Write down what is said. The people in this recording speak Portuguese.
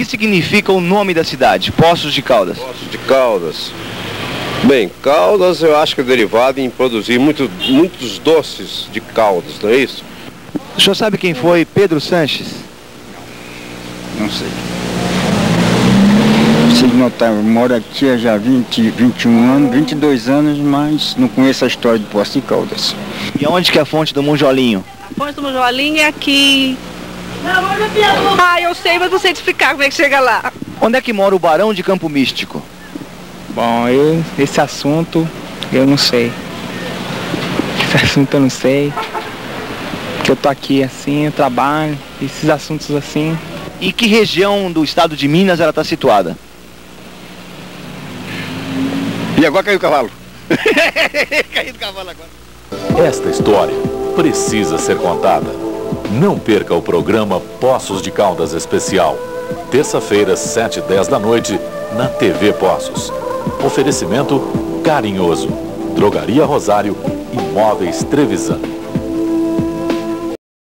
que significa o nome da cidade, Poços de Caldas? Poços de Caldas. Bem, Caldas eu acho que é derivado em produzir muitos doces de Caldas, não é isso? O senhor sabe quem foi Pedro Sanches? Não sei. Eu moro aqui há já 21 anos, 22 anos, mas não conheço a história de Poços de Caldas. E onde que é a fonte do Monjolinho? A fonte do Monjolinho é aqui. Eu sei, mas não sei te explicar como é que chega lá. Onde é que mora o Barão de Campo Místico? Bom, esse assunto eu não sei. Esse assunto eu não sei. Que eu tô aqui assim, eu trabalho, esses assuntos assim. E que região do estado de Minas ela está situada? E agora caiu o cavalo. Caiu do cavalo agora. Esta história precisa ser contada. Não perca o programa Poços de Caldas Especial. Terça-feira, 7h10 da noite, na TV Poços. Oferecimento Carinhoso. Drogaria Rosário, Imóveis Trevisan.